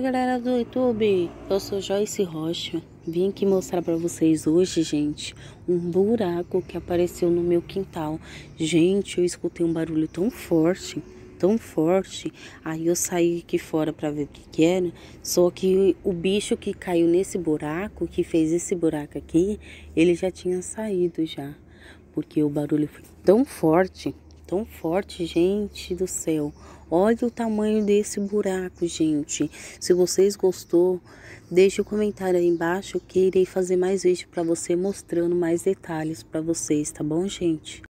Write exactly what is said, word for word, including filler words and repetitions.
galera do YouTube, eu sou Joyce Rocha. Vim aqui mostrar pra vocês hoje, gente, um buraco que apareceu no meu quintal. Gente, eu escutei um barulho tão forte, tão forte. Aí eu saí aqui fora pra ver o que que era. Só que o bicho que caiu nesse buraco, que fez esse buraco aqui, ele já tinha saído já. Porque o barulho foi tão forte, tão forte, gente do céu. Olha o tamanho desse buraco, gente. Se vocês gostou, deixe o um comentário aí embaixo que irei fazer mais vídeo para você mostrando mais detalhes para vocês, tá bom, gente?